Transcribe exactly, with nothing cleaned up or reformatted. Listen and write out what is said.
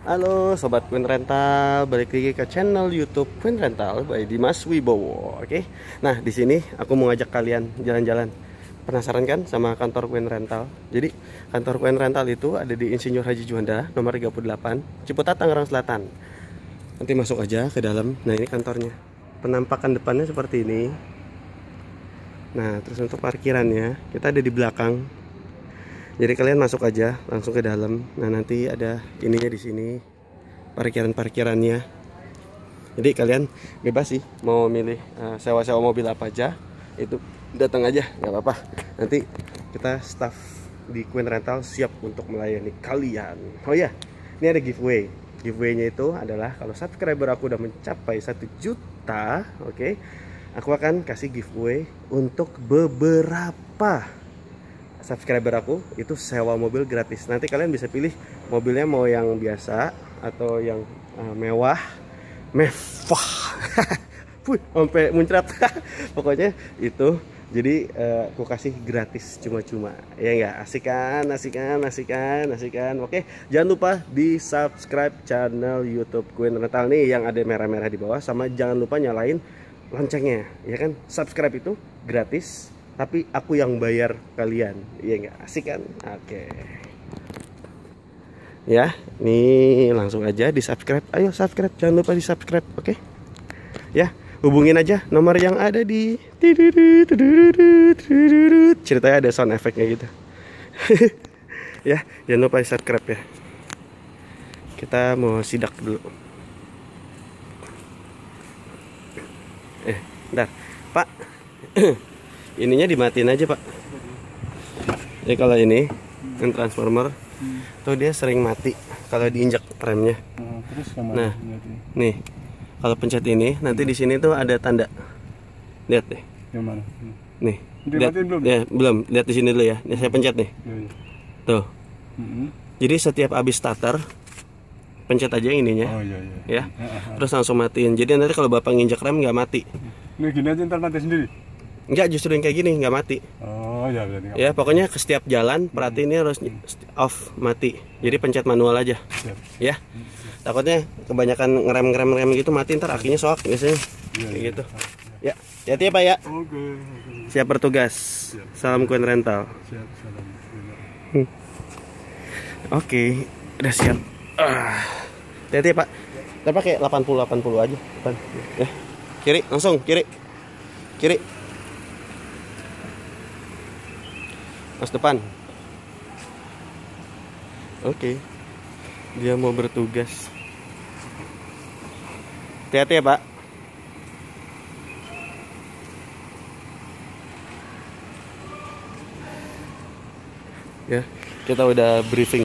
Halo Sobat Queen Rental, balik lagi ke channel YouTube Queen Rental by Dimas Wibowo. Oke, nah di sini aku mau ngajak kalian jalan-jalan. Penasaran kan sama kantor Queen Rental? Jadi kantor Queen Rental itu ada di Insinyur Haji Juanda nomor tiga puluh delapan, Ciputat, Tangerang Selatan. Nanti masuk aja ke dalam. Nah ini kantornya. Penampakan depannya seperti ini. Nah terus untuk parkirannya kita ada di belakang. Jadi kalian masuk aja langsung ke dalam. Nah nanti ada ininya di sini, parkiran-parkirannya. Jadi kalian bebas sih mau milih uh, sewa-sewa mobil apa aja, itu datang aja nggak apa-apa. Nanti kita staff di Queen Rental siap untuk melayani kalian. Oh ya, ini ada giveaway. Giveaway-nya itu adalah kalau subscriber aku udah mencapai satu juta, oke, okay, aku akan kasih giveaway untuk beberapa subscriber aku itu sewa mobil gratis. Nanti kalian bisa pilih mobilnya mau yang biasa atau yang uh, mewah, mewah, puh, sampai muncrat. Pokoknya itu. Jadi uh, aku kasih gratis cuma-cuma. Ya enggak? Asik kan? Asik kan? Asik kan? Asik kan? Oke, jangan lupa di subscribe channel YouTube Queen Rental nih yang ada merah-merah di bawah, sama jangan lupa nyalain loncengnya. Ya kan? Subscribe itu gratis, tapi aku yang bayar kalian. Iya nggak? Asik kan? Oke. Ya, nih langsung aja di subscribe. Ayo subscribe, jangan lupa di subscribe, oke? Ya, hubungin aja nomor yang ada di ceritanya ada sound efeknya gitu. Ya, jangan lupa di subscribe ya. Kita mau sidak dulu. Eh, bentar, Pak. Ininya dimatiin aja Pak. Jadi kalau ini kan transformer hmm. tuh dia sering mati kalau diinjak remnya. Hmm, terus yang nah, nih kalau pencet ini nanti di sini tuh ada tanda. Lihat deh. Yang mana? Hmm. Nih. Lihat, belum? Ya belum. Lihat di sini dulu ya. Ini saya pencet nih. Ya, ya. Tuh. Hmm. Jadi setiap habis starter pencet aja yang ininya. Oh, iya, iya. Ya. Terus langsung matiin. Jadi nanti kalau bapak nginjak rem nggak mati. Ini gini aja ntar mati sendiri. Enggak, justru yang kayak gini nggak mati. Oh ya, berarti. Ya pokoknya ke setiap jalan perhatiin ini harus off, mati. Jadi pencet manual aja. Siap. Ya. Hmm. Takutnya kebanyakan ngerem ngerem ngerem gitu mati, ntar akhirnya soak biasanya. Ya, kayak ya. Gitu. Ya. Hati-hati ya Pak ya. Oke. Siap bertugas. Siap. Salam Queen Rental. Siap. Salam. Hmm. Oke, udah siap. Hati-hati ya Pak. Kita pakai delapan puluh delapan puluh aja depan. Ya. Kiri langsung kiri. Kiri. Pas depan. Oke. Dia mau bertugas. Hati-hati ya Pak. Ya, kita udah briefing.